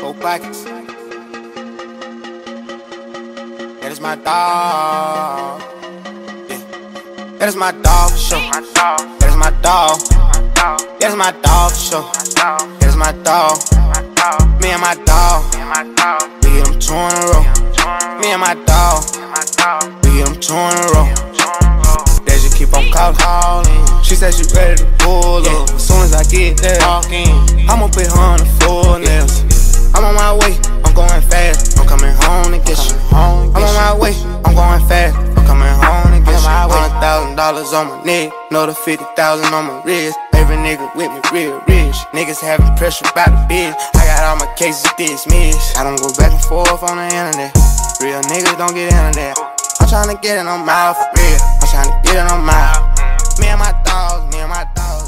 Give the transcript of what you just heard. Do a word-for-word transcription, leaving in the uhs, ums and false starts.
Four pockets. That is my dog. Yeah. That is my dog for sure. That is my dog. That is my dog for sure. That is my dog. Me and my dog. We get them two in a row. Me and my dog. We get them two in a row. They just keep on calling. She said she ready to pull up. As soon as I get there, I'ma put her on the floor nails. I'm on my way, I'm going fast. I'm coming home to get you. I'm on my way, I'm going fast. I'm coming home to get you. Hundred thousand dollars on my neck, another fifty thousand on my wrist. Every nigga with me real rich. Niggas having pressure by the bitch. I got all my cases dismissed. I don't go back and forth on the internet. Real niggas don't get into that. I'm tryna get it on my for real. I'm tryna get it on my. Me and my dogs, me and my dogs.